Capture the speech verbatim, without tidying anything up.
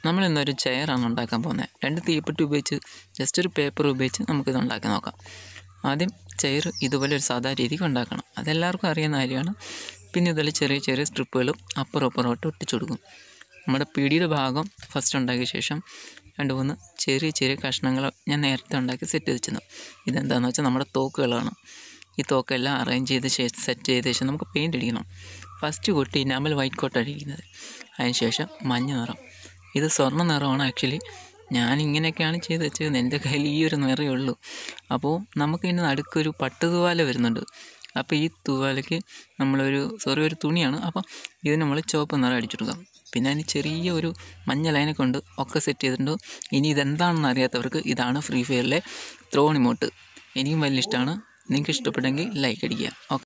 നമ്മളിന്നൊരു ചെയറാണ് ഉണ്ടാക്കാൻ പോകുന്നത്. രണ്ട് തീപ്പെട്ടി ഉപയോഗിച്ച് ജസ്റ്റ് ഒരു പേപ്പർ ഉപയോഗിച്ച് നമുക്കിത് ഉണ്ടാക്കി നോക്കാം. ആദ്യം ചെയർ ഇതുപോലെ ഒരു സാധാ രീതിക്ക് ഉണ്ടാക്കണം. അതെല്ലാവർക്കും അറിയുന്ന കാര്യമാണ്. പിന്നെ ഇതിൽ ചെറിയ ചെറിയ സ്ട്രിപ്പുകളും അപ്പുറം അപ്പുറമായിട്ട് ഒട്ടിച്ചു കൊടുക്കും. നമ്മുടെ പിടിയുടെ ഭാഗം ഫസ്റ്റ് ഉണ്ടാക്കിയ ശേഷം രണ്ട് മൂന്ന് ചെറിയ ചെറിയ കഷ്ണങ്ങൾ ഞാൻ നേരത്തെ ഉണ്ടാക്കി സെറ്റ് വെച്ചിരുന്നു. ഇതെന്താണെന്ന് വെച്ചാൽ നമ്മുടെ തോക്കുകളാണ്. ഈ തോക്കെല്ലാം അറേഞ്ച് ചെയ്ത് ശേഷം സെറ്റ് ചെയ്ത ശേഷം നമുക്ക് പെയിൻറ്റ് അടിക്കണം. First coat enamel white coat അടിക്കുന്നത്, അതിന് ശേഷം മഞ്ഞ നിറം. ഇത് സ്വർണ്ണ നിറമാണ്. ആക്ച്വലി ഞാൻ ഇങ്ങനെയൊക്കെയാണ് ചെയ്ത് വെച്ചത്. എൻ്റെ കയ്യിൽ ഈ ഒരു നിറമേ ഉള്ളൂ. അപ്പോൾ നമുക്ക് ഇതിന് നടുക്കൊരു പട്ട് തൂവാല വരുന്നുണ്ട്. അപ്പോൾ ഈ തൂവാലയ്ക്ക് നമ്മളൊരു സോറി ഒരു തുണിയാണ്. അപ്പം ഇത് നമ്മൾ ചുവപ്പ് നിറം അടിച്ചെടുക്കാം. പിന്നെ അതിന് ചെറിയ ഒരു മഞ്ഞ ലൈനെ കൊണ്ട് ഒക്കെ സെറ്റ് ചെയ്തിട്ടുണ്ട്. ഇനി ഇതെന്താണെന്ന് അറിയാത്തവർക്ക് ഇതാണ് ഫ്രീ ഫയറിലെ ത്രോൺ ഇമോട്ട്. എനിക്കും വലിയ ഇഷ്ടമാണ്. നിങ്ങൾക്ക് ഇഷ്ടപ്പെട്ടെങ്കിൽ ലൈക്ക് അടിക്കുക. ഓക്കെ.